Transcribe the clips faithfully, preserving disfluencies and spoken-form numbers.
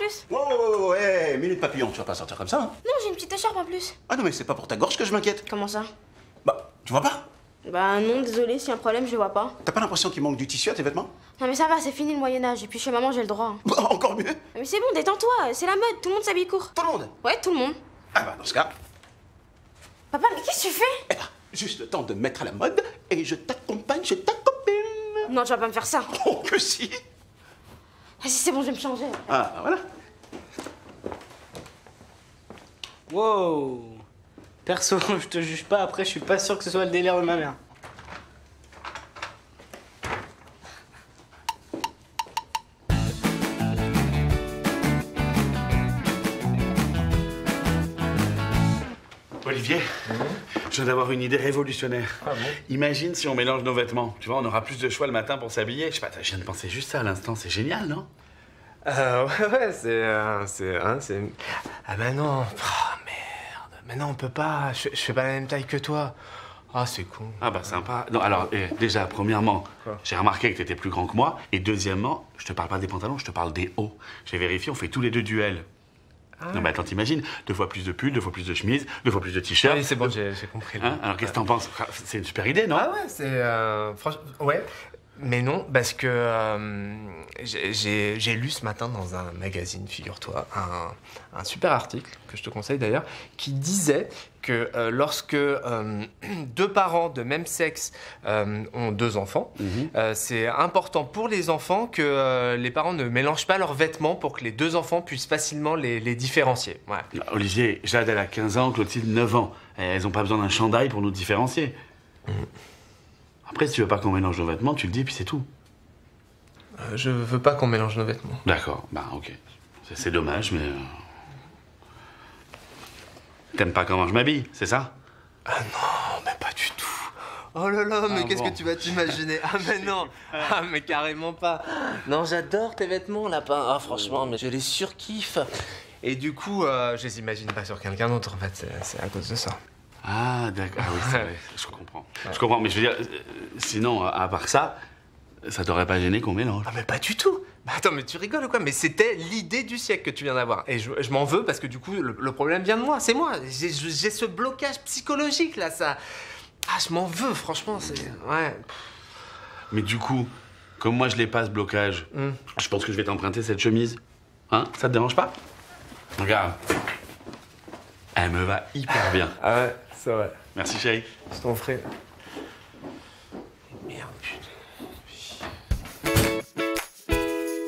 plus. Oh, oh, oh, hey, minute papillon, tu vas pas sortir comme ça, hein? Non, j'ai une petite écharpe en plus. Ah non, mais c'est pas pour ta gorge que je m'inquiète. Comment ça? Bah, tu vois pas? Bah non, désolé, s'il y a un problème, je vois pas. T'as pas l'impression qu'il manque du tissu à tes vêtements? Non mais ça va, c'est fini le Moyen-Âge, et puis chez maman, j'ai le droit. Bah, encore mieux. Mais c'est bon, détends-toi, c'est la mode, tout le monde s'habille court. Tout le monde? Ouais, tout le monde. Ah bah, dans ce cas... Papa, mais qu'est-ce que tu fais? Eh ben, juste le temps de me mettre à la mode, et je t'accompagne chez ta copine. Non, tu vas pas me faire ça. Oh, que si. Vas-y, c'est bon, je vais me changer. Ah, voilà. Wow. Perso, je te juge pas, après je suis pas sûr que ce soit le délire de ma mère. Olivier, mmh. je viens d'avoir une idée révolutionnaire. Ah bon? Imagine si on mélange nos vêtements. Tu vois, on aura plus de choix le matin pour s'habiller. Je sais pas, je viens de penser juste ça à l'instant. C'est génial, non? Euh, ouais, ouais, c'est... Euh, c'est... Hein, c'est... Ah bah non. Oh, merde. Mais non, on peut pas. Je, je fais pas la même taille que toi. Ah, c'est con. Ah bah sympa. Non, alors, eh, déjà, premièrement, j'ai remarqué que t'étais plus grand que moi. Et deuxièmement, je te parle pas des pantalons, je te parle des hauts. J'ai vérifié, on fait tous les deux duels. Ah ouais. Non mais attends, t'imagines, deux fois plus de pulls, deux fois plus de chemises, deux fois plus de t-shirts. Oui, c'est bon, j'ai compris. Hein, alors qu'est-ce que t'en penses? C'est une super idée, non? Ah ouais, c'est... Euh, franchement, ouais. Mais non, parce que euh, j'ai lu ce matin dans un magazine, figure-toi, un, un super article, que je te conseille d'ailleurs, qui disait que euh, lorsque euh, deux parents de même sexe euh, ont deux enfants, mm-hmm. euh, c'est important pour les enfants que euh, les parents ne mélangent pas leurs vêtements pour que les deux enfants puissent facilement les, les différencier. Ouais. Olivier, Jade, elle a quinze ans, Clotilde, neuf ans. Elles n'ont pas besoin d'un chandail pour nous différencier. Mm. Après, si tu veux pas qu'on mélange nos vêtements, tu le dis et puis c'est tout. Euh, je veux pas qu'on mélange nos vêtements. D'accord, bah ok. C'est dommage, mais... Euh... T'aimes pas comment je m'habille, c'est ça? Ah non, mais pas du tout. Oh là là, mais ah qu'est-ce bon. que tu vas t'imaginer? Ah mais non, ah mais carrément pas. Non, j'adore tes vêtements, lapin. Ah franchement, mais je les surkiffe. Et du coup, euh, je les imagine pas sur quelqu'un d'autre, en fait, c'est à cause de ça. Ah, d'accord. Ah oui, c'est vrai. Je comprends. Ouais. Je comprends, mais je veux dire, euh, sinon, à part ça, ça t'aurait pas gêné qu'on mélange? Ah, mais pas du tout. Bah, attends, mais tu rigoles ou quoi? Mais c'était l'idée du siècle que tu viens d'avoir. Et je, je m'en veux parce que du coup, le, le problème vient de moi. C'est moi. J'ai ce blocage psychologique, là, ça... Ah, je m'en veux, franchement, c'est... Ouais. Mais du coup, comme moi, je l'ai pas, ce blocage, mm. je pense que je vais t'emprunter cette chemise. Hein? Ça te dérange pas? Regarde. Elle me va hyper bien. Ah ouais, c'est vrai. Merci chérie. Je t'en ferai. Merde, putain.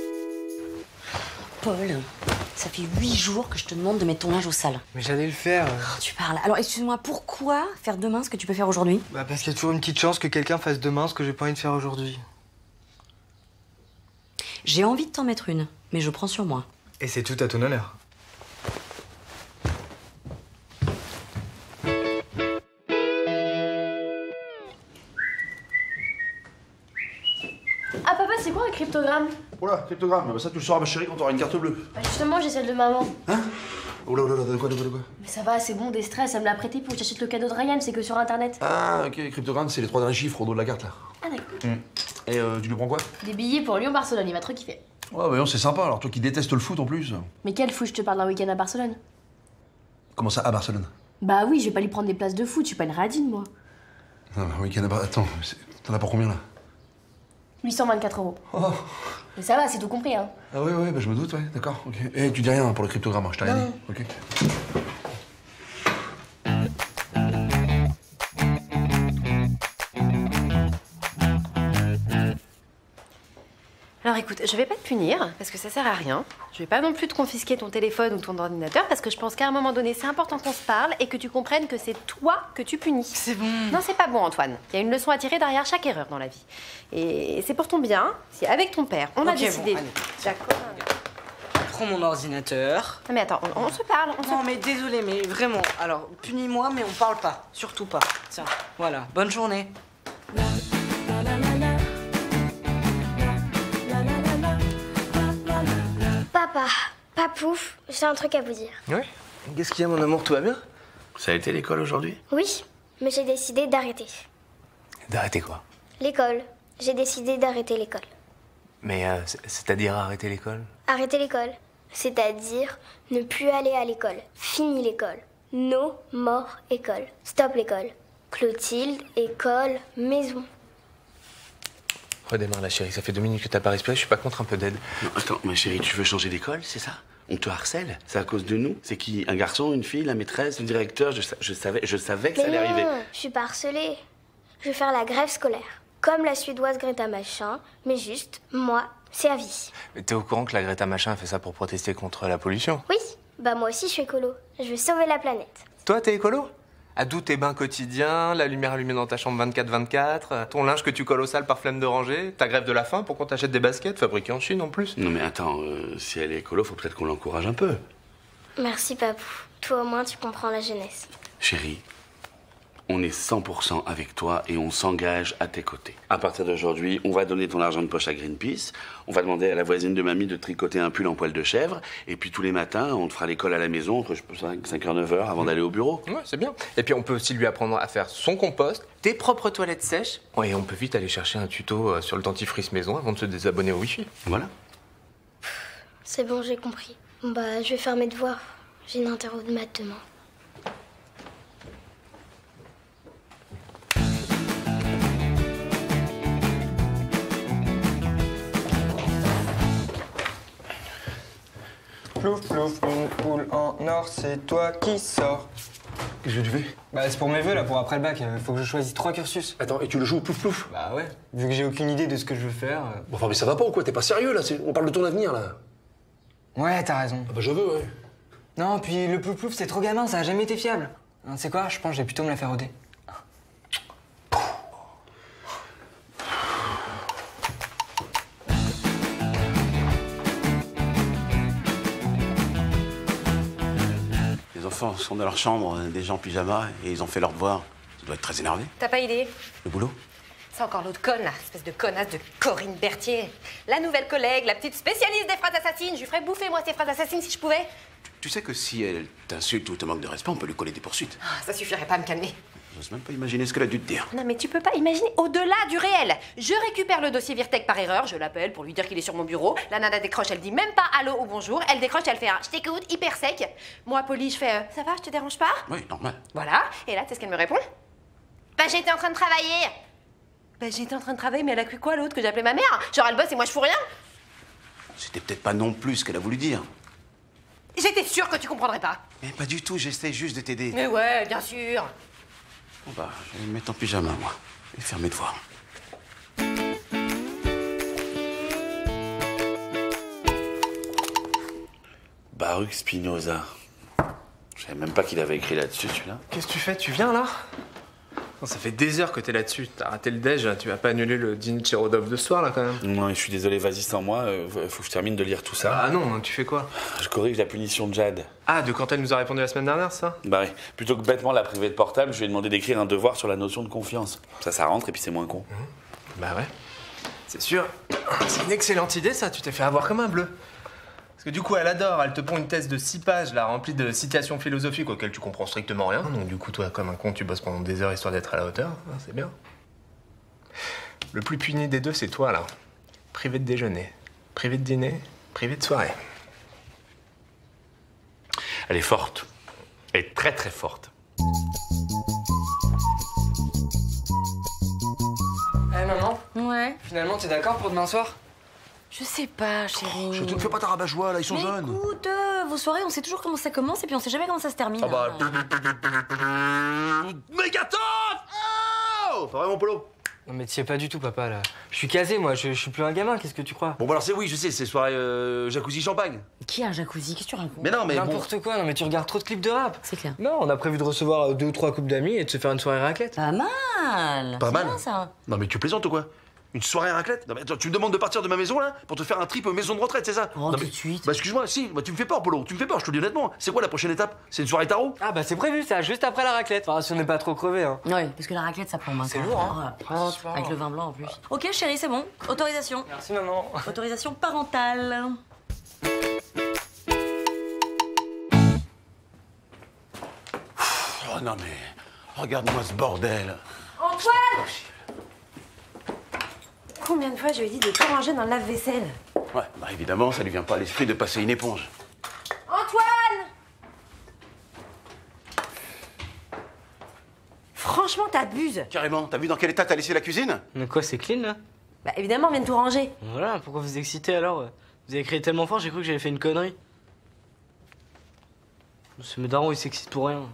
Paul, ça fait huit jours que je te demande de mettre ton linge au sale. Mais j'allais le faire. Oh, tu parles. Alors excuse-moi, pourquoi faire demain ce que tu peux faire aujourd'hui? Bah parce qu'il y a toujours une petite chance que quelqu'un fasse demain ce que j'ai pas envie de faire aujourd'hui. J'ai envie de t'en mettre une, mais je prends sur moi. Et c'est tout à ton honneur. Ah papa, c'est quoi un cryptogramme? Oula, cryptogramme, bah ça tu le sauras ma chérie quand t'auras une carte bleue. Bah justement, j'ai celle de maman. Hein? Oula, oula, de quoi, de quoi, de quoi? Mais ça va, c'est bon, des stress, elle me l'a prêté pour que j'achète le cadeau de Ryan, c'est que sur internet. Ah ok, cryptogramme c'est les trois derniers chiffres au dos de la carte là. Ah d'accord. Mmh. Et euh, tu lui prends quoi? Des billets pour Lyon-Barcelone, il va trop kiffer. Ouais bah non, c'est sympa, alors toi qui détestes le foot en plus. Mais quel foot, je te parle d'un week-end à Barcelone? Comment ça, à Barcelone? Bah oui, je vais pas lui prendre des places de foot, je suis pas une radine moi. Non, un week-end à Barcelone, attends, t'en as pour combien là? huit cent vingt-quatre euros. Oh. Mais ça va, c'est tout compris, hein. Ah ouais, ouais, bah je me doute, ouais, d'accord, ok. Et tu dis rien pour le cryptogramme, hein, je t'ai rien dit, ok. Alors écoute, je vais pas te punir, parce que ça sert à rien. Je vais pas non plus te confisquer ton téléphone ou ton ordinateur, parce que je pense qu'à un moment donné, c'est important qu'on se parle et que tu comprennes que c'est toi que tu punis. C'est bon. Non, c'est pas bon, Antoine. Il y a une leçon à tirer derrière chaque erreur dans la vie. Et c'est pour ton bien, si avec ton père, on a okay, décidé... Bon, D'accord. Prends mon ordinateur. Non mais attends, on, on se parle, on se... Non mais désolé, mais vraiment, alors, punis-moi, mais on parle pas. Surtout pas. Tiens, voilà, bonne journée. Papa, Papouf, j'ai un truc à vous dire. Ouais? Qu'est-ce qu'il y a, mon amour? Tout va bien? Ça a été l'école aujourd'hui? Oui, mais j'ai décidé d'arrêter. D'arrêter quoi? L'école. J'ai décidé d'arrêter l'école. Mais euh, c'est-à-dire arrêter l'école? Arrêter l'école. C'est-à-dire ne plus aller à l'école. Fini l'école. No more école. Stop l'école. Clotilde, école, maison. Redémarre la chérie, ça fait deux minutes que t'as pas respiré, je suis pas contre un peu d'aide. Non, attends, ma chérie, tu veux changer d'école, c'est ça? On te harcèle? C'est à cause de nous? C'est qui? Un garçon, une fille, la maîtresse, le directeur? Je, sa- je savais, je savais que Mais ça allait non, arriver. je suis pas harcelée. Je vais faire la grève scolaire. Comme la suédoise Greta Machin, mais juste, moi, c'est à vie. Mais t'es au courant que la Greta Machin a fait ça pour protester contre la pollution? Oui, bah moi aussi je suis écolo. Je veux sauver la planète. Toi, t'es écolo? À d'où tes bains quotidiens, la lumière allumée dans ta chambre vingt-quatre vingt-quatre, ton linge que tu colles au sale par flemme de ranger, ta grève de la faim pour qu'on t'achète des baskets fabriquées en Chine en plus. Non mais attends, euh, si elle est écolo, faut peut-être qu'on l'encourage un peu. Merci papou. Toi au moins tu comprends la jeunesse. Chérie, on est cent pour cent avec toi et on s'engage à tes côtés. À partir d'aujourd'hui, on va donner ton argent de poche à Greenpeace, on va demander à la voisine de mamie de tricoter un pull en poil de chèvre, et puis tous les matins, on te fera l'école à la maison entre cinq heures neuf heures avant d'aller au bureau. Ouais, c'est bien. Et puis on peut aussi lui apprendre à faire son compost, tes propres toilettes sèches. Ouais, et on peut vite aller chercher un tuto euh, sur le dentifrice maison avant de se désabonner au Wi-Fi. Voilà. C'est bon, j'ai compris. Bon, bah je vais faire mes devoirs. J'ai une interro de maths demain. Plouf, plouf, une poule en or, c'est toi qui sors. Qu'est-ce que tu fais? Bah, c'est pour mes vœux, là, pour après le bac. Il faut que je choisisse trois cursus. Attends, et tu le joues au plouf plouf? Bah ouais, vu que j'ai aucune idée de ce que je veux faire. euh, Bon, enfin, mais ça va pas ou quoi? T'es pas sérieux là? C'est- On parle de ton avenir là. Ouais, t'as raison. Ah bah je veux, ouais. Non, puis le plouf plouf, c'est trop gamin, ça a jamais été fiable. Hein, tu sais quoi, je pense que je vais plutôt me la faire au dé. Les enfants sont dans leur chambre, déjà en pyjama, et ils ont fait leur devoir. Ça doit être très énervé. T'as pas idée? Le boulot? C'est encore l'autre conne, là, espèce de connasse de Corinne Berthier. La nouvelle collègue, la petite spécialiste des phrases assassines. Je lui ferais bouffer, moi, ces phrases assassines, si je pouvais. Tu sais que si elle t'insulte ou te manque de respect, on peut lui coller des poursuites. Ah, ça suffirait pas à me calmer. J'ose même pas imaginer ce qu'elle a dû te dire. Non, mais tu peux pas imaginer au-delà du réel. Je récupère le dossier Virtec par erreur, je l'appelle pour lui dire qu'il est sur mon bureau. La nana décroche, elle dit même pas allô ou bonjour. Elle décroche, elle fait un je t'écoute, hyper sec. Moi, poli, je fais euh, ça va, je te dérange pas? Oui, normal. Voilà. Et là, tu sais ce qu'elle me répond? Bah, j'étais en train de travailler. Bah, j'étais en train de travailler, mais elle a cru quoi l'autre? Que j'appelais ma mère? Genre, elle bosse et moi, je fous rien? C'était peut-être pas non plus ce qu'elle a voulu dire. J'étais sûre que tu comprendrais pas. Mais pas du tout, j'essaie juste de t'aider. Mais ouais, bien sûr. Bon bah, je vais me mettre en pyjama, moi. Et faire mes devoirs. Baruch Spinoza. Je savais même pas qu'il avait écrit là-dessus, celui-là. Qu'est-ce que tu fais? Tu viens là? Non, ça fait des heures que t'es là-dessus. T'as raté le déj, tu vas pas annuler le dîner de Chérodov de ce soir là quand même? Non, je suis désolé, vas-y sans moi. euh, Faut que je termine de lire tout ça. Ah non, tu fais quoi? Je corrige la punition de Jade. Ah, de quand elle nous a répondu la semaine dernière, ça? Bah oui, plutôt que bêtement la priver de portable, je lui ai demandé d'écrire un devoir sur la notion de confiance. Ça, ça rentre et puis c'est moins con. Bah ouais. C'est sûr. C'est une excellente idée ça, tu t'es fait avoir comme un bleu. Parce que du coup, elle adore, elle te pond une thèse de six pages, là, remplie de citations philosophiques auxquelles tu comprends strictement rien. Donc du coup, toi, comme un con, tu bosses pendant des heures histoire d'être à la hauteur. Ah, c'est bien. Le plus puni des deux, c'est toi, là. Privé de déjeuner, privé de dîner, privé de soirée. Elle est forte. Elle est très très forte. Eh maman, Ouais. finalement, t'es d'accord pour demain soir? Je sais pas, chérie. Je te ne fais pas ta rabat-joie là, ils sont Mais jeunes. écoute, euh, vos soirées, on sait toujours comment ça commence et puis on sait jamais comment ça se termine. Ah bah. hein. Mégaton! Oh! Pas vrai mon polo? Non mais t'y es pas du tout, papa, là. Je suis casé, moi, je, je suis plus un gamin, qu'est-ce que tu crois? Bon bah alors c'est oui, je sais, c'est soirée euh, jacuzzi champagne. Qui a un jacuzzi? Qu'est-ce que tu racontes? Mais non, mais bon. N'importe quoi, non mais tu regardes trop de clips de rap. C'est clair. Non, on a prévu de recevoir euh, deux ou trois couples d'amis et de se faire une soirée raclette. Pas mal. Pas C'est mal. bien, ça. Non mais tu plaisantes ou quoi? Une soirée raclette? Non mais attends, tu me demandes de partir de ma maison là pour te faire un trip maison de retraite, c'est ça? Oh, Non, tout mais- de suite. Bah excuse-moi, si, bah, tu me fais peur, Polo, tu me fais peur, je te le dis honnêtement. C'est quoi la prochaine étape? C'est une soirée tarot? Ah bah c'est prévu ça, juste après la raclette. Enfin, si on n'est pas trop crevé, hein. Oui, parce que la raclette, ça prend maintenant. C'est lourd, hein. Ah, franchement. Avec le vin blanc en plus. Ok, chérie, c'est bon. Autorisation. Merci maman. Autorisation parentale. Oh non mais, regarde-moi ce bordel. Antoine! Combien de fois je lui ai dit de tout ranger dans le lave-vaisselle? Ouais, bah évidemment, ça lui vient pas à l'esprit de passer une éponge. franchement, t'abuses. Carrément, t'as vu dans quel état t'as laissé la cuisine? Mais quoi, c'est clean là? Bah évidemment, on vient de tout ranger. Voilà, pourquoi vous excitez alors? Vous avez crié tellement fort, j'ai cru que j'avais fait une connerie. Ce daron, il s'excite pour rien.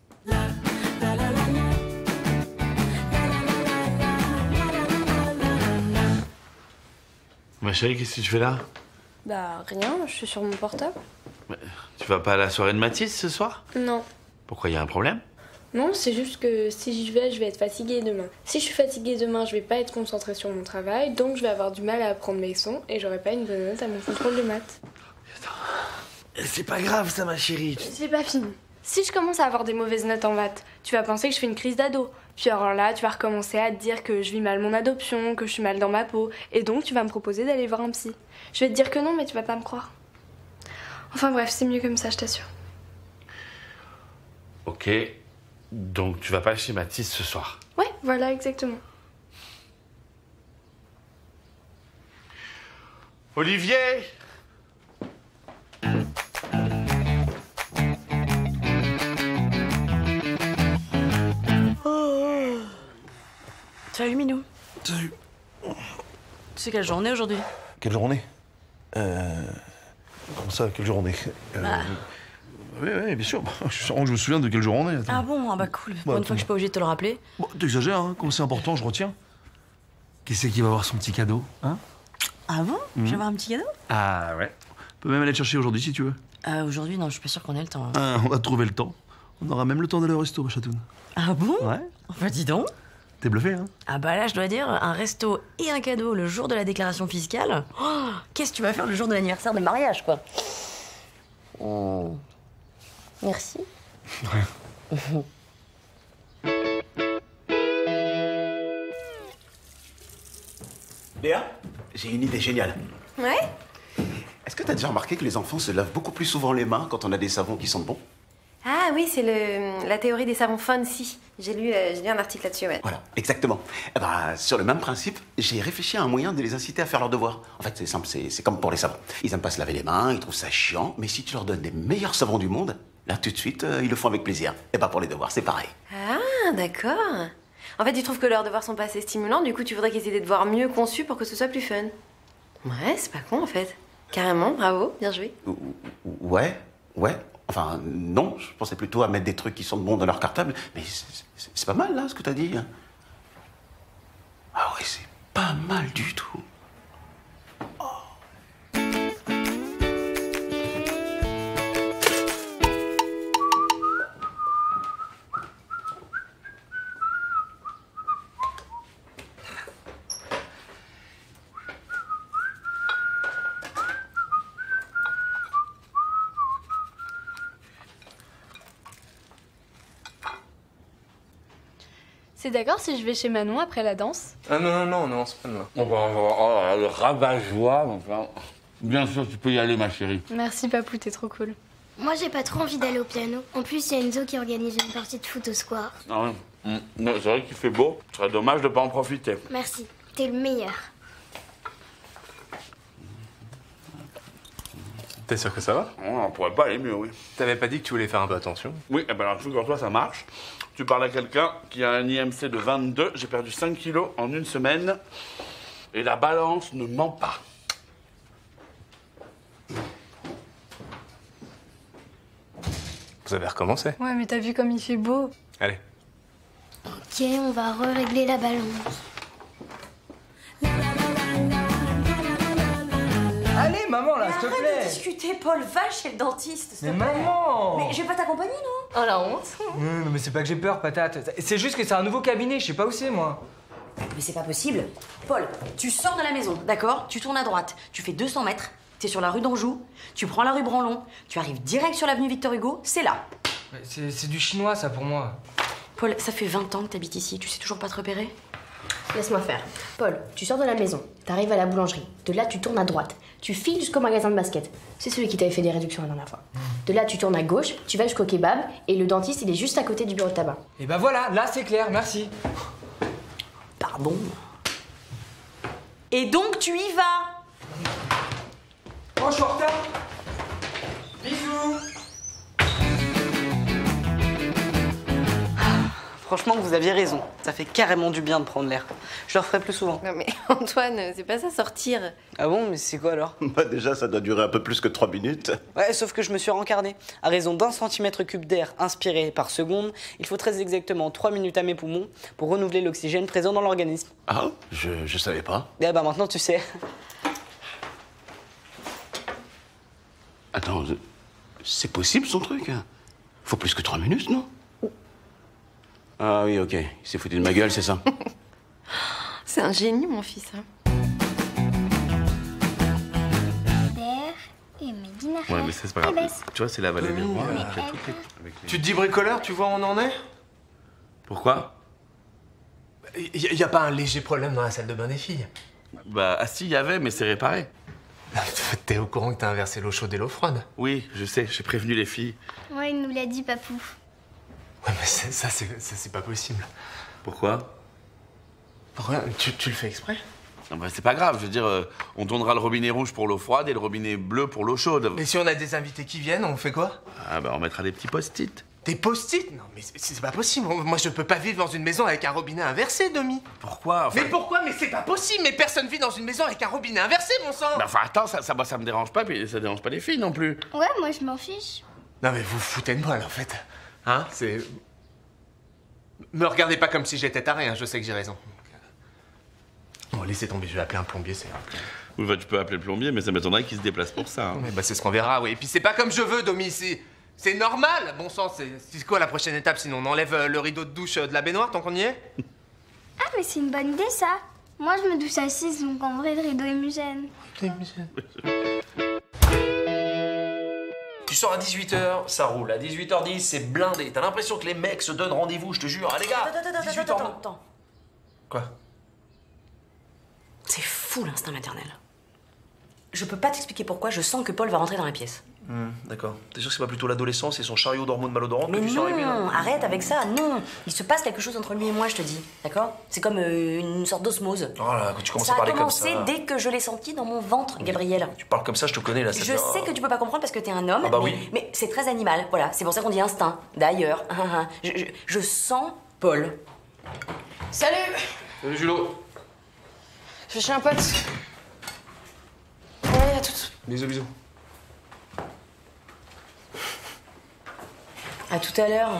Ma chérie, qu'est-ce que tu fais là? Bah rien, je suis sur mon portable. Mais tu vas pas à la soirée de Mathis ce soir? Non. Pourquoi, y a un problème? Non, c'est juste que si j'y vais, je vais être fatiguée demain. Si je suis fatiguée demain, je vais pas être concentrée sur mon travail, donc je vais avoir du mal à apprendre mes leçons et j'aurai pas une bonne note à mon contrôle de maths. C'est pas grave ça, ma chérie. C'est pas fini. Si je commence à avoir des mauvaises notes en maths, tu vas penser que je fais une crise d'ado. Puis alors là, tu vas recommencer à te dire que je vis mal mon adoption, que je suis mal dans ma peau, et donc tu vas me proposer d'aller voir un psy. Je vais te dire que non, mais tu vas pas me croire. Enfin bref, c'est mieux comme ça, je t'assure. Ok, donc tu vas pas chez Mathis ce soir? Ouais, voilà, exactement. Olivier! Salut Minou. Salut. C'est quelle journée aujourd'hui? Quelle journée? Euh... Comment ça, quelle journée? euh... Ah. Oui, oui, bien sûr. Je je me souviens de quel jour on est. Attends. Ah bon? Ah bah cool. Pour Bah, une fois que je suis pas obligée de te le rappeler. Bon, t'exagères, hein. Comme c'est important, je retiens. Qui c'est qui va avoir son petit cadeau, hein? Ah bon? Mhm. Je vais avoir un petit cadeau? Ah ouais. On peut même aller le chercher aujourd'hui si tu veux. Euh, aujourd'hui, non, je suis pas sûre qu'on ait le temps. hein. Ah, on va trouver le temps. On aura même le temps d'aller au resto, ma chatoune. Ah bon? Ouais. Bah dis donc. T'es bluffé, hein? Ah bah là, je dois dire, un resto et un cadeau le jour de la déclaration fiscale. Oh, qu'est-ce que tu vas faire le jour de l'anniversaire de mariage, quoi? Oh. Merci. Léa, j'ai une idée géniale. Ouais? Est-ce que t'as déjà remarqué que les enfants se lavent beaucoup plus souvent les mains quand on a des savons qui sentent bon? Ah oui, c'est le la théorie des savons fancy. J'ai lu, euh, j'ai lu un article là-dessus, ouais. Voilà, exactement. Eh ben, sur le même principe, j'ai réfléchi à un moyen de les inciter à faire leurs devoirs. En fait, c'est simple, c'est c'est comme pour les savons. Ils aiment pas se laver les mains, ils trouvent ça chiant, mais si tu leur donnes les meilleurs savons du monde, là, tout de suite, euh, ils le font avec plaisir. Et ben, pour les devoirs, c'est pareil. Ah, d'accord. En fait, tu trouves que leurs devoirs sont pas assez stimulants, du coup, tu voudrais qu'ils aient des devoirs mieux conçus pour que ce soit plus fun. Ouais, c'est pas con, en fait. Carrément, bravo, bien joué. Ouais, ouais. Enfin, non, je pensais plutôt à mettre des trucs qui sentent bon dans leur cartable, mais c'est- c'est c'est pas mal, là, ce que t'as dit. Ah ouais, c'est pas mal du tout. C'est d'accord si je vais chez Manon après la danse? Ah non, non, non, non, c'est pas moi. On va, on va, oh là là, le rabat-joie, enfin. Bien sûr, tu peux y aller, ma chérie. Merci Papou, t'es trop cool. Moi, j'ai pas trop envie d'aller au piano. En plus, il y a Enzo qui organise une partie de foot au square. Non, mm, non, c'est vrai qu'il fait beau. Ce serait dommage de pas en profiter. Merci, t'es le meilleur. T'es sûr que ça va? Oh, on pourrait pas aller mieux, oui. T'avais pas dit que tu voulais faire un peu attention? Oui, eh ben alors, figure-toi, ça marche. Tu parles à quelqu'un qui a un I M C de vingt-deux, j'ai perdu cinq kilos en une semaine, et la balance ne ment pas. Vous avez recommencé? Ouais, mais t'as vu comme il fait beau? Allez. Ok, on va régler la balance. Allez, maman, là, s'il te Arrête de plaît. discuter, Paul, va chez le dentiste, s'il Mais te plaît. maman. Mais je vais pas t'accompagner, non? Oh la honte. Non, non, mais c'est pas que j'ai peur, patate. C'est juste que c'est un nouveau cabinet, je sais pas où c'est, moi. Mais c'est pas possible. Paul, tu sors de la maison, d'accord? Tu tournes à droite, tu fais deux cents mètres, t'es sur la rue d'Anjou, tu prends la rue Branlon, tu arrives direct sur l'avenue Victor Hugo, c'est là. C'est c'est du chinois, ça, pour moi. Paul, ça fait vingt ans que t'habites ici, tu sais toujours pas te repérer? Laisse-moi faire. Paul, tu sors de la maison, t'arrives à la boulangerie. De là, tu tournes à droite. Tu files jusqu'au magasin de basket. C'est celui qui t'avait fait des réductions la dernière fois. De là, tu tournes à gauche, tu vas jusqu'au kebab, et le dentiste, il est juste à côté du bureau de tabac. Et bah voilà, là, c'est clair, merci. Pardon. Et donc, tu y vas. Oh, je suis en retard. Bisous. Franchement, vous aviez raison. Ça fait carrément du bien de prendre l'air. Je le referai plus souvent. Non mais Antoine, c'est pas ça sortir. Ah bon, mais c'est quoi alors? Bah déjà, ça doit durer un peu plus que trois minutes. Ouais, sauf que je me suis rencarné. À raison d'un centimètre cube d'air inspiré par seconde, il faut très exactement trois minutes à mes poumons pour renouveler l'oxygène présent dans l'organisme. Ah, je, je savais pas. Et bah maintenant tu sais. Attends, c'est possible son truc hein? Faut plus que trois minutes, non? Ah oui, ok. Il s'est foutu de ma gueule, c'est ça? C'est un génie, mon fils. Hein. Et Médina. Ouais, mais ça, c'est pas grave. Tu vois, c'est la vallée des rois. avec les trucs, avec les- Tu te dis bricoleur, tu vois où on en est? Pourquoi? Il y, y a pas un léger problème dans la salle de bain des filles? Bah, ah si, il y avait, mais c'est réparé. T'es au courant que t'as inversé l'eau chaude et l'eau froide? Oui, je sais, j'ai prévenu les filles. Ouais, il nous l'a dit, papou. Ouais, mais c'est- ça, c'est ça, c'est pas possible. Pourquoi? Pourquoi? Tu, tu le fais exprès? Non, bah, c'est pas grave, je veux dire, euh, on tournera le robinet rouge pour l'eau froide et le robinet bleu pour l'eau chaude. Mais si on a des invités qui viennent, on fait quoi? Ah bah, on mettra des petits post-it. Des post-it? Non, mais c'est c'est pas possible. Moi, je peux pas vivre dans une maison avec un robinet inversé, Domi. Pourquoi? Enfin... Mais pourquoi? Mais c'est pas possible. Mais personne vit dans une maison avec un robinet inversé, mon sang. Bah, enfin, attends, ça, ça, bah, ça me dérange pas, puis ça dérange pas les filles non plus. Ouais, moi je m'en fiche. Non, mais vous foutez de moi, là, en fait. Hein? C'est... Me regardez pas comme si j'étais taré, hein. Je sais que j'ai raison. Bon, laissez tomber, je vais appeler un plombier, c'est... Oui, bah, tu peux appeler le plombier, mais ça m'étonnerait qu'il se déplace pour ça. Hein. Mais bah, c'est ce qu'on verra, oui. Et puis c'est pas comme je veux, Domi, c'est... C'est normal. Bon sang, c'est c'est quoi la prochaine étape? Sinon, on enlève euh, le rideau de douche euh, de la baignoire tant qu'on y est? Ah, mais c'est une bonne idée ça. Moi je me douche assise, donc en vrai le rideau est mugène. Tu sors à dix-huit heures, ça roule. À dix-huit heures dix, c'est blindé. T'as l'impression que les mecs se donnent rendez-vous, je te jure. Ah les gars, Attends, attends, dix-huit attends, heures. attends, attends. Quoi? C'est fou l'instinct maternel. Je peux pas t'expliquer pourquoi, je sens que Paul va rentrer dans la pièce. Hmm, d'accord. T'es sûr que c'est pas plutôt l'adolescence et son chariot d'hormones malodorantes Mais que tu sens arriver, là? non, arrête avec ça, non. Il se passe quelque chose entre lui et moi, je te dis, d'accord? C'est comme euh, une sorte d'osmose. Oh là, quand tu commences Ça à a parler comme ça. commencé dès que je l'ai senti dans mon ventre, Gabriel. Tu parles comme ça, je te connais là. ça Je te- sais que tu peux pas comprendre parce que t'es un homme, Ah bah mais, oui. mais c'est très animal, voilà. C'est pour ça qu'on dit instinct. D'ailleurs, ah, ah, je, je- je sens Paul. Salut! Salut Julot. Je vais chez un pote. Ouais, à tout. Bisous, bisous. À tout à l'heure.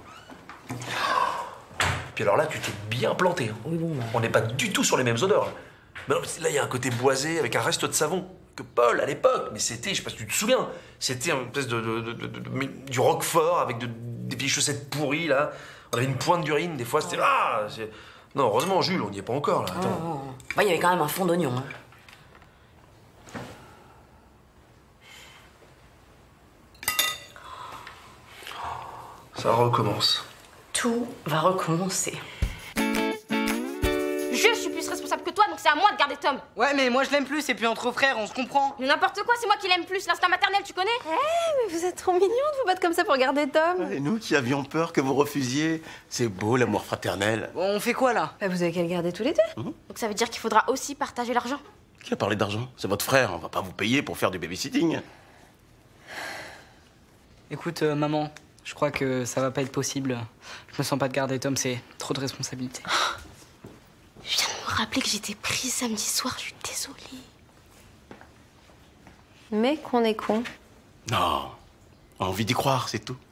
Puis alors là, tu t'es bien planté. hein. Oui, bon, bah. On n'est pas du tout sur les mêmes odeurs. Là, mais non, là, il y a un côté boisé avec un reste de savon. Que Paul, à l'époque, mais c'était, je sais pas si tu te souviens, c'était une espèce de, de- de- de- de- de- du roquefort avec de- des vieilles chaussettes pourries, là. On avait une pointe d'urine, des fois, c'était... Ah, c'est- non, heureusement, Jules, on n'y est pas encore, là. Attends. Oh, oh, oh. Bah, il y avait quand même un fond d'oignon. Hein. Ça recommence. Tout va recommencer. Je suis plus responsable que toi, donc c'est à moi de garder Tom. Ouais, mais moi je l'aime plus, et puis entre frères, on se comprend. Mais n'importe quoi, c'est moi qui l'aime plus. L'instinct maternel, tu connais? Eh, mais vous êtes trop mignons de vous battre comme ça pour garder Tom. Et nous qui avions peur que vous refusiez, c'est beau l'amour fraternel. Bon, on fait quoi là? Bah, vous avez qu'à le garder tous les deux. Donc ça veut dire qu'il faudra aussi partager l'argent. Qui a parlé d'argent? C'est votre frère, on va pas vous payer pour faire du babysitting. Écoute, euh, maman, je crois que ça va pas être possible. Je me sens pas de garder Tom, c'est trop de responsabilité. Je viens de me rappeler que j'étais prise samedi soir, je suis désolée. Mais qu'on est con. Non, on a envie d'y croire, c'est tout.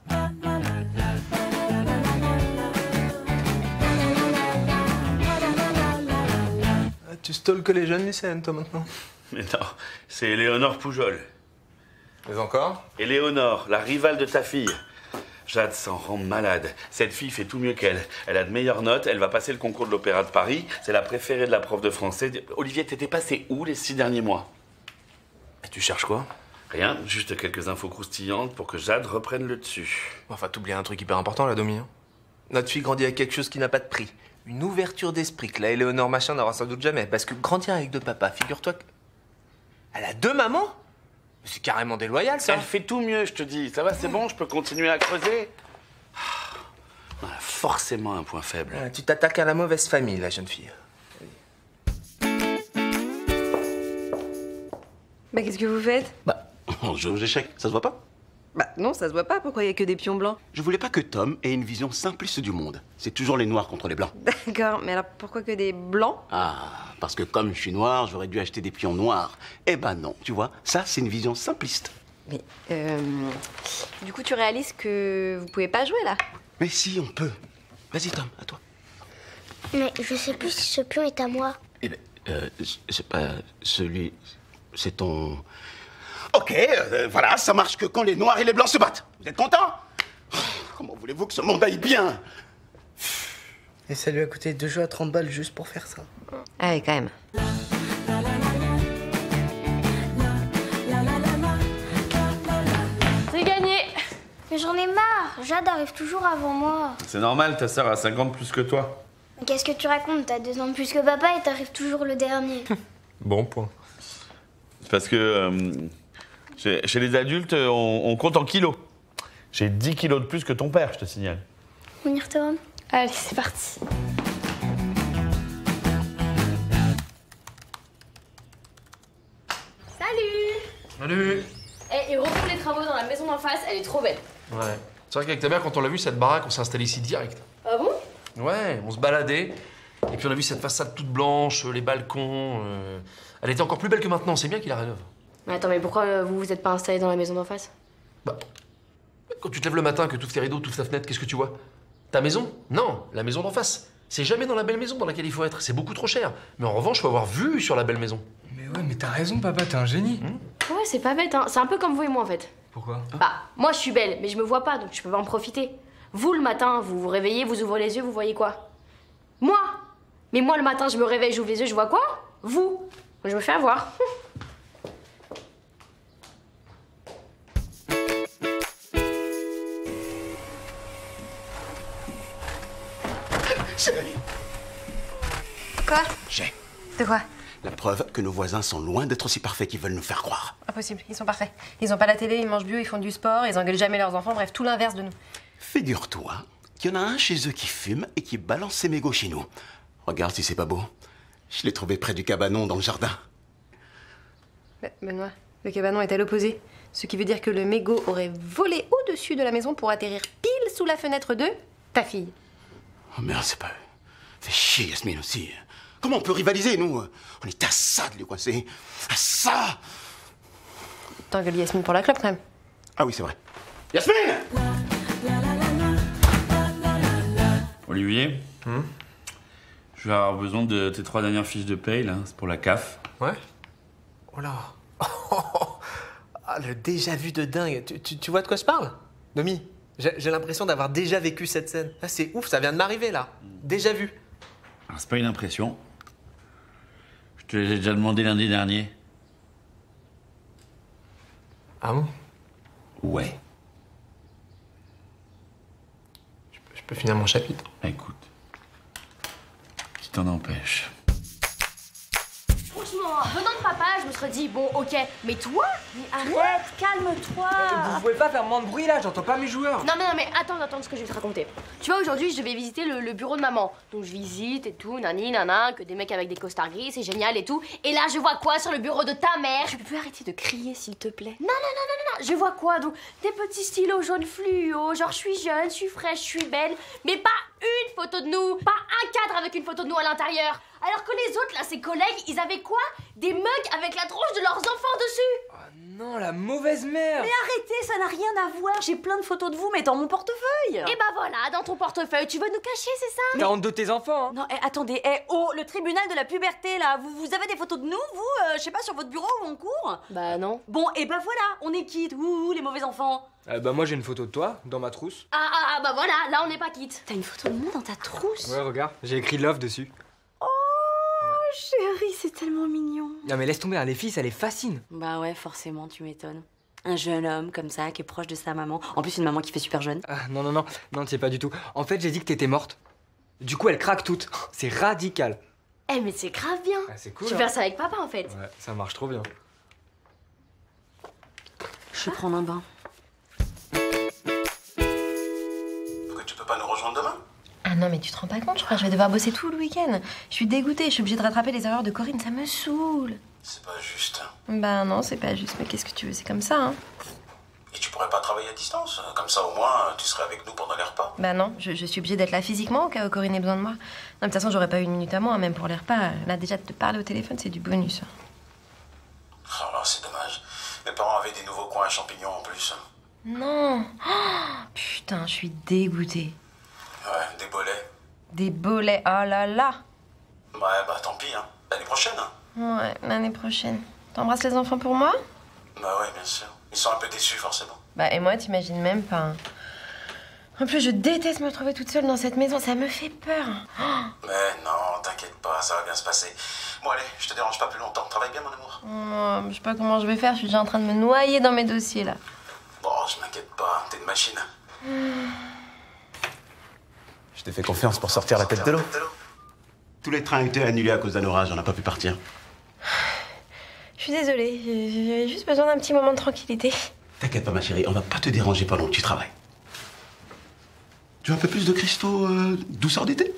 Ah, tu stalkes les jeunes lycéennes, toi, maintenant? Mais non, c'est Éléonore Poujol. Mais encore? Éléonore, la rivale de ta fille. Jade s'en rend malade. Cette fille fait tout mieux qu'elle. Elle a de meilleures notes, elle va passer le concours de l'Opéra de Paris. C'est la préférée de la prof de français. Olivier, t'étais passé où les six derniers mois? Et tu cherches quoi? Rien, juste quelques infos croustillantes pour que Jade reprenne le dessus. Enfin, t'oublies un truc hyper important, là, Domi. hein. Notre fille grandit avec quelque chose qui n'a pas de prix. Une ouverture d'esprit que la Éléonore machin n'aura sans doute jamais. Parce que grandir avec deux papas, figure-toi que... Elle a deux mamans? C'est carrément déloyal, ça. Elle fait tout mieux, je te dis. Ça va, c'est bon, je peux continuer à creuser. On a forcément un point faible. Ah, tu t'attaques à la mauvaise famille, la jeune fille. Bah, qu'est-ce que vous faites? Bah, on joue aux échecs, ça se voit pas? Bah non, ça se voit pas, pourquoi il y a que des pions blancs? Je voulais pas que Tom ait une vision simpliste du monde. C'est toujours les noirs contre les blancs. D'accord, mais alors pourquoi que des blancs? Ah, parce que comme je suis noir, j'aurais dû acheter des pions noirs. Eh ben non, tu vois, ça c'est une vision simpliste. Mais euh... du coup tu réalises que vous pouvez pas jouer là? Mais si, on peut. Vas-y Tom, à toi. Mais je sais plus si ce pion est à moi. Eh ben, euh, c'est pas celui... C'est ton... Ok, euh, voilà, ça marche que quand les noirs et les blancs se battent. Vous êtes contents? Comment voulez-vous que ce monde aille bien? Et ça lui a coûté deux jeux à trente balles juste pour faire ça. Ah oui, quand même. C'est gagné. Mais j'en ai marre. Jade arrive toujours avant moi. C'est normal, ta sœur a cinquante plus que toi. Qu'est-ce que tu racontes? T'as deux ans de plus que papa et t'arrives toujours le dernier. Bon point. C'est parce que euh, chez, chez les adultes, on, on compte en kilos. J'ai dix kilos de plus que ton père, je te signale. On y retourne? Allez, c'est parti. Salut. Salut. Eh, et reprends les travaux dans la maison d'en face, elle est trop belle. Ouais. C'est vrai qu'avec ta mère, quand on l'a vu, cette baraque, on s'est installé ici direct. Ah bon? Ouais, on se baladait. Et puis on a vu cette façade toute blanche, les balcons. euh, Elle était encore plus belle que maintenant, c'est bien qu'il la rénove. Mais attends, mais pourquoi euh, vous vous êtes pas installé dans la maison d'en face? Bah, quand tu te lèves le matin, que tu ouvres tes rideaux, tu ouvres ta fenêtre, qu'est-ce que tu vois? Ta maison? Non, la maison d'en face. C'est jamais dans la belle maison dans laquelle il faut être, c'est beaucoup trop cher. Mais en revanche, faut avoir vue sur la belle maison. Mais ouais, mais t'as raison, papa, t'es un génie. Mmh. Ouais, c'est pas bête, hein. C'est un peu comme vous et moi en fait. Pourquoi? Bah, moi je suis belle, mais je me vois pas, donc je peux pas en profiter. Vous, le matin, vous vous réveillez, vous ouvrez les yeux, vous voyez quoi? Moi! Mais moi, le matin, je me réveille, j'ouvre les yeux, je vois quoi? Vous! Je me fais avoir. Chérie. Quoi? J'ai De quoi? la preuve que nos voisins sont loin d'être aussi parfaits qu'ils veulent nous faire croire. Impossible, ils sont parfaits. Ils ont pas la télé, ils mangent bio, ils font du sport, ils engueulent jamais leurs enfants, bref, tout l'inverse de nous. Figure-toi qu'il y en a un chez eux qui fume et qui balance ses mégots chez nous. Regarde si c'est pas beau. Je l'ai trouvé près du cabanon dans le jardin. Bah, Benoît, le cabanon est à l'opposé. Ce qui veut dire que le mégot aurait volé au-dessus de la maison pour atterrir pile sous la fenêtre de ta fille. Oh merde, c'est pas... Fais chier, Yasmine aussi. Comment on peut rivaliser, nous? On est à ça de les coincer. À ça! T'engueules Yasmine pour la clope, quand même. Ah oui, c'est vrai. Yasmine! Olivier, Hum je vais avoir besoin de tes trois dernières fiches de paye, là. C'est pour la C A F. Ouais? Oh là. Ah, le déjà-vu de dingue. Tu, tu, tu vois de quoi je parle? Domi, j'ai j'ai l'impression d'avoir déjà vécu cette scène. Ah, c'est ouf, ça vient de m'arriver, là. Déjà vu. Alors, c'est pas une impression. Je te l'ai déjà demandé lundi dernier. Ah bon? Ouais. Je peux, je peux finir mon chapitre? Écoute. Qui t'en empêche? Franchement, venant de papa, je me serais dit, bon, ok, mais toi? Mais arrête, calme-toi. Vous pouvez pas faire moins de bruit là, j'entends pas mes joueurs. Non mais non mais attends, attends ce que je vais te raconter. Tu vois, aujourd'hui je vais visiter le, le bureau de maman. Donc je visite et tout, nani, nana, que des mecs avec des costards gris, c'est génial et tout. Et là je vois quoi sur le bureau de ta mère? Tu peux arrêter de crier s'il te plaît? Non, non, non, non, non, je vois quoi? Donc des petits stylos jaunes fluo, genre je suis jeune, je suis fraîche, je suis belle, mais pas une photo de nous, pas un cadre avec une photo de nous à l'intérieur. Alors que les autres là, ses collègues, ils avaient quoi? Des mugs avec la tronche de leurs enfants dessus. Oh non, la mauvaise mère. Mais arrêtez, ça n'a rien à voir. J'ai plein de photos de vous, mais dans mon portefeuille. Et bah voilà, dans ton portefeuille, tu veux nous cacher, c'est ça? T'as honte de tes enfants, hein? Non, eh, attendez, eh, oh, le tribunal de la puberté, là, vous, vous avez des photos de nous, vous, euh, je sais pas, sur votre bureau ou en cours? Bah non. Bon, et bah voilà, on est quitte, ouh, les mauvais enfants. Euh, bah moi j'ai une photo de toi, dans ma trousse. Ah ah ah, bah voilà, là on n'est pas quitte. T'as une photo de moi dans ta trousse? Ouais, regarde, j'ai écrit love dessus. Oh, chérie, c'est tellement mignon. Non mais laisse tomber, hein, les filles, ça les fascine. Bah ouais, forcément, tu m'étonnes. Un jeune homme comme ça, qui est proche de sa maman. En plus, une maman qui fait super jeune. Ah non, non, non, non, t'y es pas du tout. En fait, j'ai dit que t'étais morte. Du coup, elle craque toute. C'est radical. Eh mais c'est grave bien. Ah, c'est cool. Je vais hein. faire ça avec papa en fait. Ouais, ça marche trop bien. Je vais prendre un bain. Pourquoi tu peux pas nous rejoindre demain? Ah non, mais tu te rends pas compte, je crois que je vais devoir bosser tout le week-end. Je suis dégoûtée, je suis obligée de rattraper les erreurs de Corinne, ça me saoule. C'est pas juste. Bah non, c'est pas juste, mais qu'est-ce que tu veux, c'est comme ça, hein. Et tu pourrais pourrais pas travailler à distance? Comme ça, au moins, tu serais avec nous pendant les repas. Bah non, je, je suis obligée d'être là physiquement au cas où Corinne ait besoin de moi. Non, de toute façon, j'aurais pas eu une minute à moi, même pour les repas. Là, déjà, de te parler au téléphone, c'est du bonus. Oh là, c'est dommage. Mes parents avaient des nouveaux coins à champignons en plus. Non. Oh, putain, je suis dégoûtée. Ouais, des bolets. Des bolets, oh là là. Ouais, bah tant pis, hein. L'année prochaine, hein. Ouais, l'année prochaine. T'embrasses les enfants pour moi? Bah ouais, bien sûr. Ils sont un peu déçus, forcément. Bah, et moi, t'imagines même pas. hein. En plus, je déteste me retrouver toute seule dans cette maison, ça me fait peur. Oh. Mais non, t'inquiète pas, ça va bien se passer. Bon, allez, je te dérange pas plus longtemps. Travaille bien, mon amour. Oh, je sais pas comment je vais faire, je suis déjà en train de me noyer dans mes dossiers, là. Bon, je m'inquiète pas, t'es une machine. Je t'ai fait confiance pour sortir la tête de l'eau. Tous les trains étaient annulés à cause d'un orage, on n'a pas pu partir. Je suis désolée, j'ai j'ai juste besoin d'un petit moment de tranquillité. T'inquiète pas, ma chérie, on va pas te déranger pendant que tu travailles. Tu veux un peu plus de cristaux euh, douceur d'été?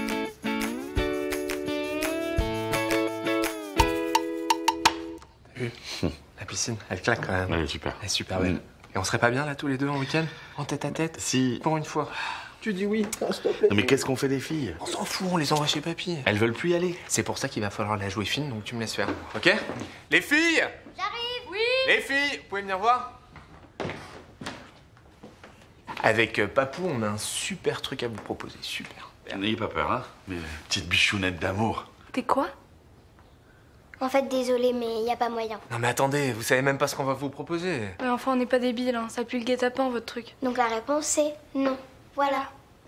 T'as vu? La piscine, elle claque quand même. Ouais, super. Elle est super belle. Et on serait pas bien là tous les deux en week-end? En tête à tête? Si. Pour une fois. Tu dis oui, s'il te plaît. Non, mais qu'est-ce qu'on fait des filles? On s'en fout, on les envoie chez papy. Elles veulent plus y aller. C'est pour ça qu'il va falloir la jouer fine, donc tu me laisses faire. Ok? Les filles! J'arrive. Oui. Les filles, vous pouvez venir voir? Avec euh, Papou, on a un super truc à vous proposer. Super. N'ayez pas peur, hein. Mais petite bichounette d'amour. T'es quoi? En fait, désolé, mais il y a pas moyen. Non mais attendez, vous savez même pas ce qu'on va vous proposer. Ouais, enfin, on n'est pas débiles, hein. Ça pue le guet-apens, votre truc. Donc la réponse c'est non. Voilà.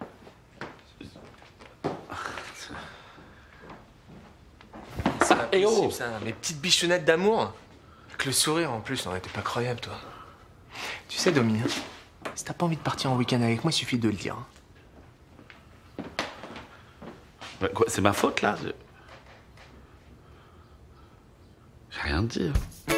C'est impossible, ça. Mes petites bichonnettes d'amour. Avec le sourire en plus, non, t'es pas croyable, toi. Tu sais, Domi, hein, si t'as pas envie de partir en week-end avec moi, il suffit de le dire. hein. Bah, quoi, c'est ma faute, là? Je- J'ai rien dit. hein.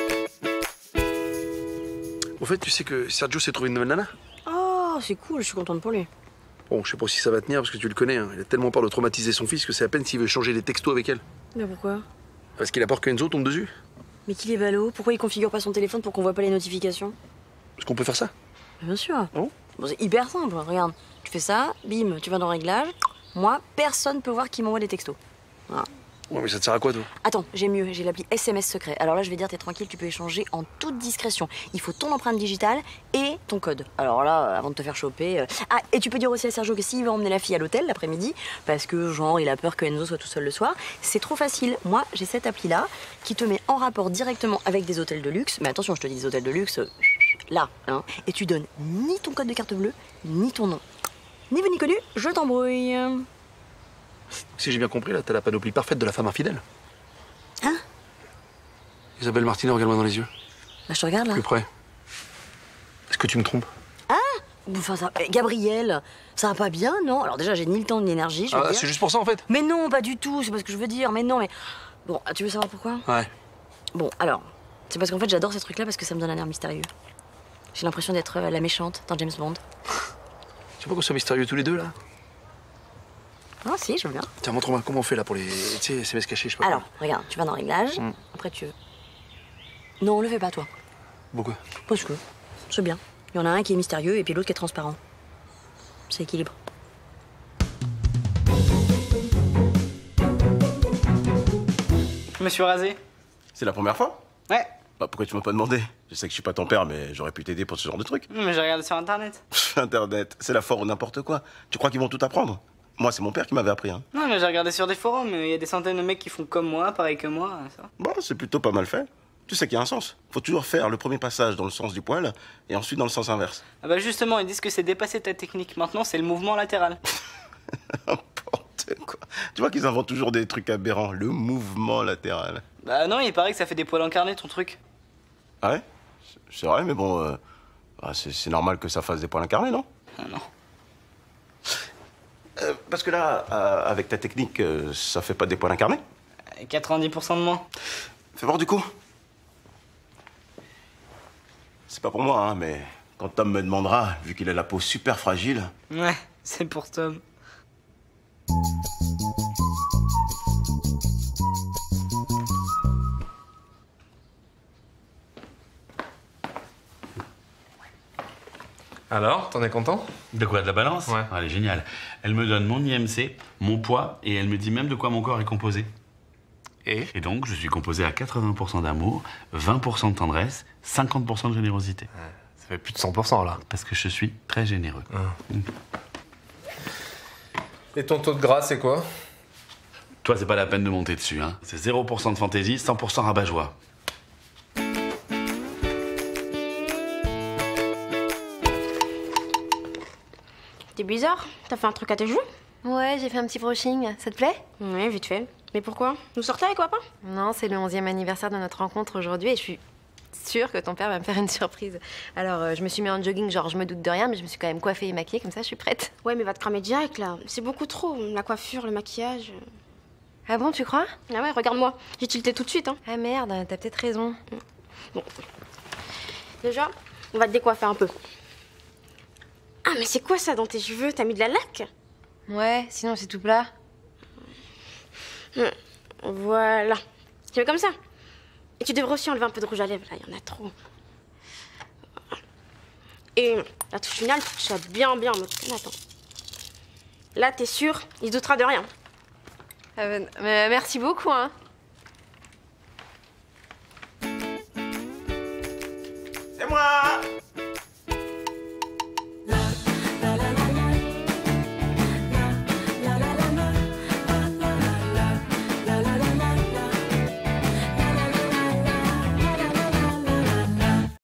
Au fait, tu sais que Sergio s'est trouvé une nouvelle nana? Oh, c'est cool, je suis contente pour lui. Bon, je sais pas si ça va tenir parce que tu le connais, hein. Il a tellement peur de traumatiser son fils que c'est à peine s'il veut changer les textos avec elle. Mais pourquoi? Parce qu'il a peur que Enzo tombe dessus. Mais qu'il est ballot, pourquoi il configure pas son téléphone pour qu'on voit pas les notifications? Est-ce qu'on peut faire ça? Bien sûr. Oh. Bon, c'est hyper simple, regarde. Tu fais ça, bim, tu vas dans Réglages. Moi, personne peut voir qui m'envoie des textos. Voilà. Ouais, mais ça te sert à quoi, toi? Attends, j'ai mieux, j'ai l'appli S M S secret. Alors là, je vais dire, t'es tranquille, tu peux échanger en toute discrétion. Il faut ton empreinte digitale et ton code. Alors là, euh, avant de te faire choper... euh, Ah, et tu peux dire aussi à Sergio que s'il veut emmener la fille à l'hôtel l'après-midi, parce que, genre, il a peur que Enzo soit tout seul le soir, c'est trop facile. Moi, j'ai cette appli-là qui te met en rapport directement avec des hôtels de luxe. Mais attention, je te dis des hôtels de luxe, euh, là, hein. Et tu donnes ni ton code de carte bleue, ni ton nom. Ni vu ni connu, je t'embrouille. Si j'ai bien compris, là, t'as la panoplie parfaite de la femme infidèle. Hein? Isabelle Martinet, regarde-moi dans les yeux. Là, je te regarde, là. Plus près. Est-ce que tu me trompes? Ah enfin, ça... eh, Gabriel, ça va pas bien, non? Alors déjà, j'ai ni le temps ni l'énergie, je veux Ah, dire. c'est juste pour ça, en fait? Mais non, pas du tout, c'est pas ce que je veux dire, mais non, mais... Bon, tu veux savoir pourquoi? Ouais. Bon, alors, c'est parce qu'en fait, j'adore ces trucs-là parce que ça me donne un air mystérieux. J'ai l'impression d'être euh, la méchante dans James Bond. Tu veux qu'on soit mystérieux tous les deux, là? Ah si, je veux bien. Tiens, montre-moi comment on fait, là, pour les, tu sais, S M S cachés, je sais pas Alors, regarde, tu vas dans Réglages, Mm. après tu... Non, le fais pas, toi. quoi. Pourquoi? Parce que, c'est bien. Il y en a un qui est mystérieux et puis l'autre qui est transparent. C'est équilibre. Je me suis rasé. C'est la première fois? Ouais. Bah pourquoi tu m'as pas demandé? Je sais que je suis pas ton père, mais j'aurais pu t'aider pour ce genre de truc. Mais j'ai regardé sur internet. Internet, c'est la foire ou n'importe quoi. Tu crois qu'ils vont tout apprendre? Moi, c'est mon père qui m'avait appris, hein. Non, mais j'ai regardé sur des forums, il y a des centaines de mecs qui font comme moi, pareil que moi, ça. Bon, c'est plutôt pas mal fait. Tu sais qu'il y a un sens. Faut toujours faire le premier passage dans le sens du poil et ensuite dans le sens inverse. Ah bah justement, ils disent que c'est dépasser ta technique. Maintenant, c'est le mouvement latéral. N'importe quoi. Tu vois qu'ils inventent toujours des trucs aberrants. Le mouvement latéral. Bah non, il paraît que ça fait des poils incarnés, ton truc. Ah ouais? C'est vrai, mais bon, euh, bah, c'est c'est normal que ça fasse des poils incarnés, non? Ah non. Euh, parce que là, euh, avec ta technique, euh, ça fait pas des poils incarnés? quatre-vingt-dix pour cent de moins. Fais voir du coup. C'est pas pour moi, hein, mais quand Tom me demandera, vu qu'il a la peau super fragile... Ouais, c'est pour Tom. Alors, t'en es content? De quoi? De la balance? Ouais. Elle est géniale. Elle me donne mon I M C, mon poids, et elle me dit même de quoi mon corps est composé. Et Et donc, je suis composé à quatre-vingts pour cent d'amour, vingt pour cent de tendresse, cinquante pour cent de générosité. Ouais, ça fait plus de cent pour cent là. Parce que je suis très généreux. Ah. Mm. Et ton taux de gras, c'est quoi? Toi, c'est pas la peine de monter dessus, hein. C'est zéro pour cent de fantaisie, cent pour cent rabat-joie. T'es bizarre. T'as fait un truc à tes joues? Ouais, j'ai fait un petit brushing. Ça te plaît? Ouais, vite fait. Mais pourquoi? Nous sortons avec papa? Non, c'est le onzième anniversaire de notre rencontre aujourd'hui et je suis sûre que ton père va me faire une surprise. Alors, euh, je me suis mis en jogging, genre je me doute de rien, mais je me suis quand même coiffée et maquillée, comme ça je suis prête. Ouais, mais va te cramer direct là. C'est beaucoup trop. La coiffure, le maquillage. Ah bon, tu crois? Ah ouais, regarde-moi. J'ai tilté tout de suite, hein. Ah merde, t'as peut-être raison. Bon. Déjà, on va te décoiffer un peu. Ah, mais c'est quoi ça dans tes cheveux? T'as mis de la laque? Ouais, sinon c'est tout plat. Hum, Voilà. Tu veux comme ça? Et tu devrais aussi enlever un peu de rouge à lèvres, là, il y en a trop. Et la touche finale, faut que tu sois bien, bien en mode. Attends. Là, t'es sûr? Il se doutera de rien. Ah ben, mais merci beaucoup, hein. C'est moi!